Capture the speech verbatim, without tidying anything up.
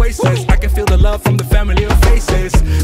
voices. I can feel the love from the familiar faces.